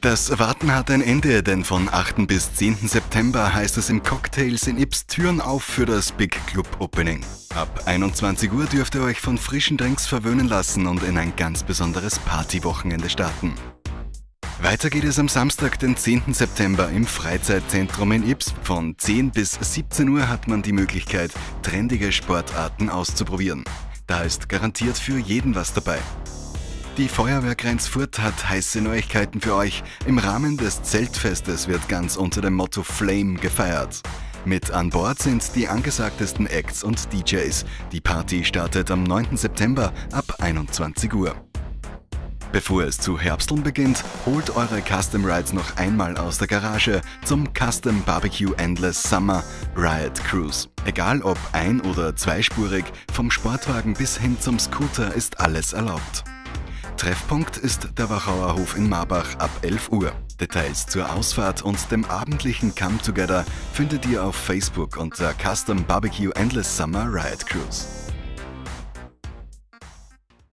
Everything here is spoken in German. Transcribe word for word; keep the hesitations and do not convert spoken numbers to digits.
Das Warten hat ein Ende, denn von achten bis zehnten September heißt es im Cocktails in Ybbs Türen auf für das Big Club Opening. Ab einundzwanzig Uhr dürft ihr euch von frischen Drinks verwöhnen lassen und in ein ganz besonderes Partywochenende starten. Weiter geht es am Samstag, den zehnten September im Freizeitzentrum in Ybbs. Von zehn bis siebzehn Uhr hat man die Möglichkeit, trendige Sportarten auszuprobieren. Da ist garantiert für jeden was dabei. Die Feuerwehr Grenzfurt hat heiße Neuigkeiten für euch. Im Rahmen des Zeltfestes wird ganz unter dem Motto Flame gefeiert. Mit an Bord sind die angesagtesten Acts und D Js. Die Party startet am neunten September ab einundzwanzig Uhr. Bevor es zu herbsteln beginnt, holt eure Custom Rides noch einmal aus der Garage zum Custom Barbecue Endless Summer Riot Cruise. Egal ob ein- oder zweispurig, vom Sportwagen bis hin zum Scooter ist alles erlaubt. Treffpunkt ist der Wachauer Hof in Marbach ab elf Uhr. Details zur Ausfahrt und dem abendlichen Come Together findet ihr auf Facebook unter Custom Barbecue Endless Summer Riot Cruise.